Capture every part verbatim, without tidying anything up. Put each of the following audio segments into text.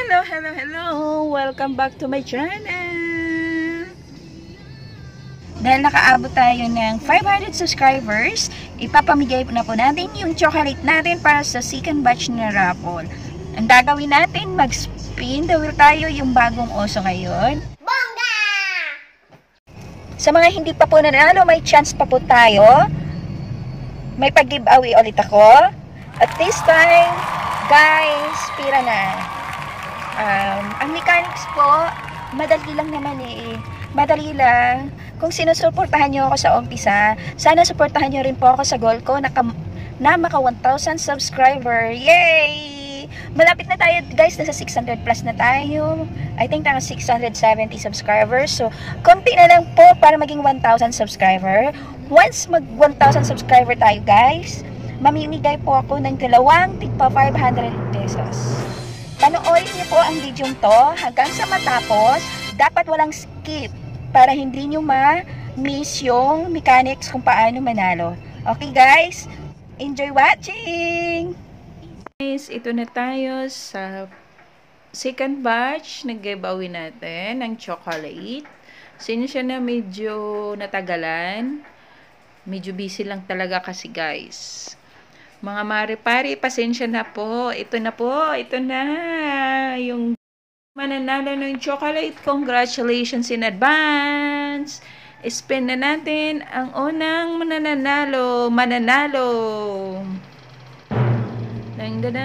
Hello, hello, hello! Welcome back to my channel! Dahil nakaabot tayo ng five hundred subscribers, ipapamigay na po natin yung chocolate natin para sa second batch na raffle. Ang gagawin natin, mag-spin the wheel tayo yung bagong oso ngayon. Bongga! Sa mga hindi pa po nanalo, may chance pa po tayo. May pag-giveaway ulit ako. At this time, guys, pira na. Um, ang mechanics po, madali lang naman eh. Madali lang. Kung sinusuportahan nyo ako sa umpisa, sana suportahan nyo rin po ako sa goal ko na, na maka one thousand subscriber. Yay! Malapit na tayo guys, nasa six hundred plus na tayo. I think naka six hundred seventy subscribers. So, konti na lang po para maging one thousand subscriber. Once mag one thousand subscriber tayo guys, mamimigay po ako ng dalawang tigpa five hundred pesos. Panoorin niyo po ang video to hanggang sa matapos. Dapat walang skip para hindi niyo ma-miss yung mechanics kung paano manalo. Okay guys, enjoy watching! Guys, ito na tayo sa second batch na giveaway natin ng chocolate. Siya na medyo natagalan. Medyo busy lang talaga kasi guys. Mga mare-pare, pasensya na po. Ito na po, ito na. Yung mananalo ng chocolate. Congratulations in advance. Spin na natin ang unang mananalo. Mananalo. Dang da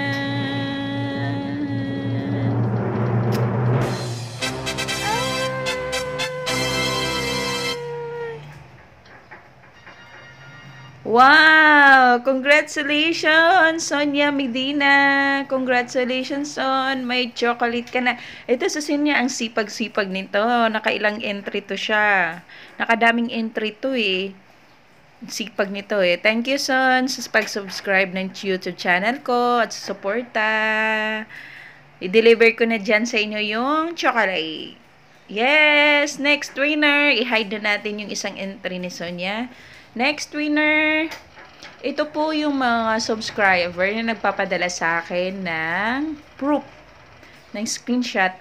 Wow! Congratulations, Sonia Medina! Congratulations, Son! May chocolate ka na. Ito sa Sonia, ang sipag-sipag nito. Nakailang entry to siya. Nakadaming entry to eh. Sipag nito eh. Thank you, Son, sa pag-subscribe ng YouTube channel ko at sa suporta. I-deliver ko na dyan sa inyo yung chocolate. Yes! Next winner! I-hide na natin yung isang entry ni Sonia. Next winner, ito po yung mga subscriber na nagpapadala sa akin ng proof, ng screenshot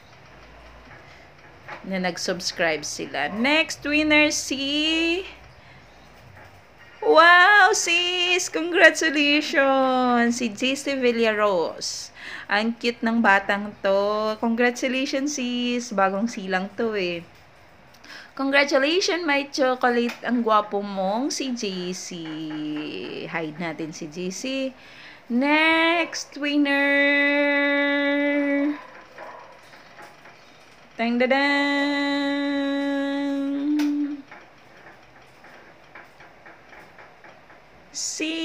na nag-subscribe sila. Next winner si... Wow, sis! Congratulations! Si J C Villaros. Ang cute ng batang to. Congratulations, sis! Bagong silang to eh. Congratulations, my chocolate. Ang gwapo mong si J C. Hide natin si J C. Next winner. Tang dadang. Si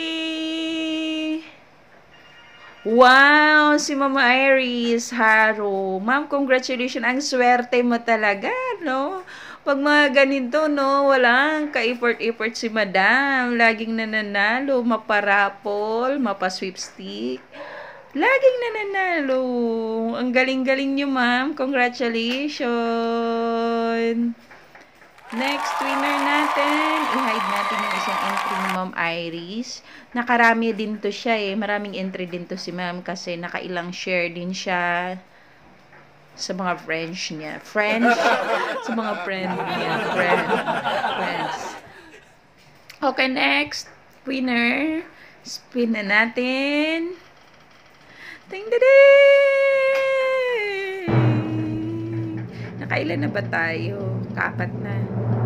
Wow, si Mama Iris Haro. Ma'am, congratulations. Ang swerte mo talaga, no? Pag mga ganito, no, walang ka-effort-effort si Madam. Laging nananalo, maparapol, mapasweepstick. Laging nananalo. Ang galing-galing niyo, ma'am. Congratulations. Next winner natin, i-hide natin yung isang entry ni Ma'am Iris. Nakarami din to siya eh. Maraming entry din to si Ma'am kasi nakailang share din siya sa mga friends niya. Friends? Sa mga friend niya. Friend. Friends. Okay, next winner. Spin na natin. Ting ding! Nakailan na ba tayo? Kaapat na.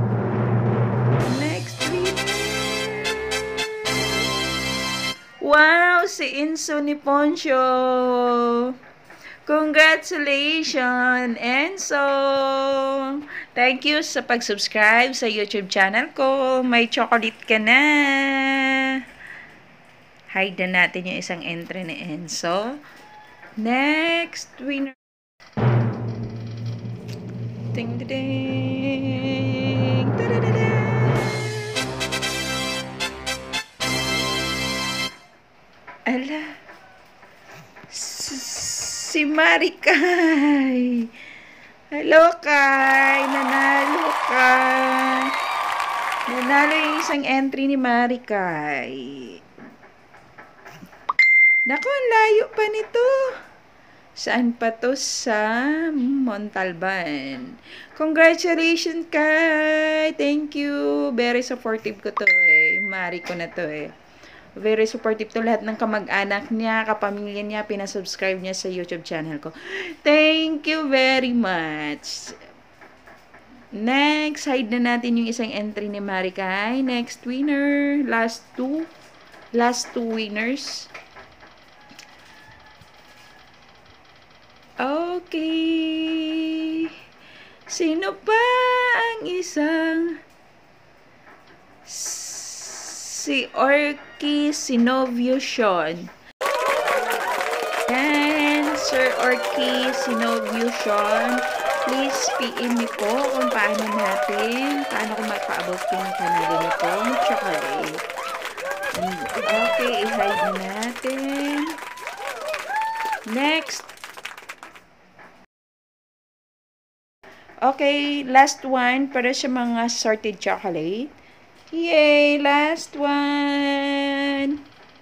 Next winner. Wow! Si Inso ni Poncho. Congratulations, Enzo! Thank you sa pag-subscribe sa YouTube channel ko. May chocolate ka na. Hide na natin yung isang entry ni Enzo. Next winner. Ding ding ding. Ala. Si Marikay. Hello, Kay. Nanalo ka. Nanalo yung isang entry ni Marikay. Naku, ang layo pa nito. Saan pa to? Sa Montalban. Congratulations, Kai! Thank you! Very supportive ko to eh. Mari ko na to eh. Very supportive to. Lahat ng kamag-anak niya, kapamilya niya, pinasubscribe niya sa YouTube channel ko. Thank you very much! Next, hide na natin yung isang entry ni Marikay. Next winner. Last two. Last two winners. Okay. Sino pa ang isang? Si Orky Sinoviusion. Yan, Sir Orky Sinoviusion. Please, P M me po kung paano natin, paano kung magpa-abot yung kanali nitong chocolate. Okay, i-hide na natin. Next. Okay, last one para sa mga sorted chocolate. Yay! Last one!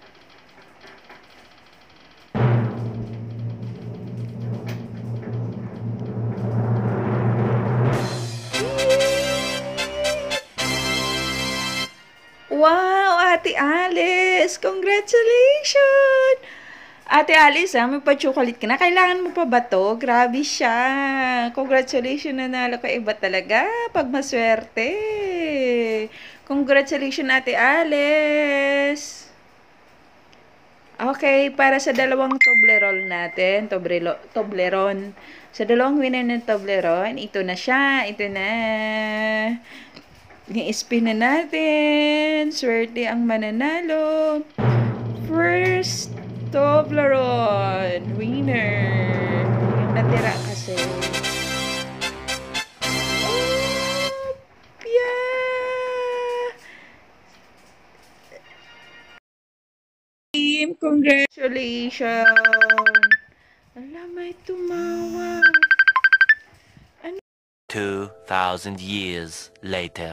Wow, Ate Alice! Congratulations! Ate Alice, ah, may pa-chocolate ka na. Kailangan mo pa ba to? Grabe siya. Congratulations, nanalo ka. Iba talaga pag maswerte. Congratulations, Ate Alice. Okay, para sa dalawang Toblerone natin, Tobrelo, Toblerone. Sa dalawang winner ng Toblerone, ito na siya. Ito na. I-spin na natin. Swerte ang mananalo. First Toblerone winner. Yung natira kasi. Oh, yeah. Team, congratulations. Alam, may tumawa. Ano? two thousand years later.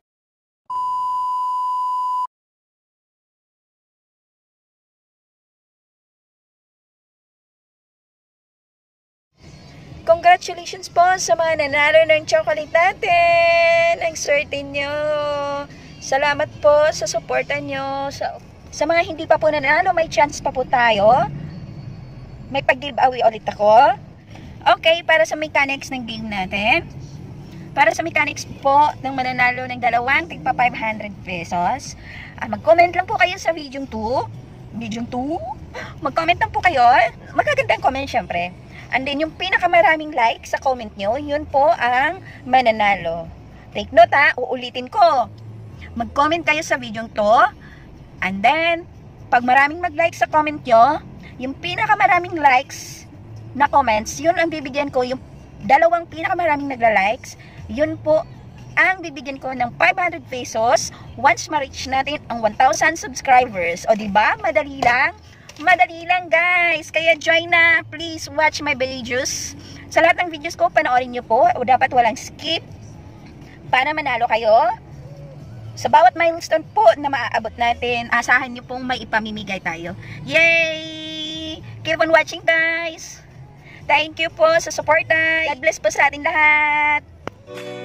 Congratulations po sa mga nanalo ng chocolate natin. Ang swerte nyo. Salamat po sa suporta nyo. Sa, sa mga hindi pa po nanalo, may chance pa po tayo. May pag-giveaway ulit ako. Okay, para sa mechanics ng game natin. Para sa mechanics po ng mananalo ng dalawang tigpa five hundred pesos. Ah, mag-comment lang po kayo sa video two. Video two? Mag-comment lang po kayo. Magagandang comment syempre. And then, yung pinakamaraming like sa comment nyo, yun po ang mananalo. Take note ha, uulitin ko. Mag-comment kayo sa video to. And then, pag maraming mag-like sa comment nyo, yung pinakamaraming likes na comments, yun ang bibigyan ko. Yung dalawang pinakamaraming nagla-likes, yun po ang bibigyan ko ng five hundred pesos once ma-reach natin ang one thousand subscribers. O diba? Madali lang. Madali lang guys, kaya join na. Please watch my videos. Sa lahat ng videos ko, panoorin nyo po. O dapat walang skip para manalo kayo. Sa bawat milestone po na maaabot natin, asahan nyo pong may ipamimigay tayo. Yay! Keep on watching guys. Thank you po sa support. God bless po sa ating lahat.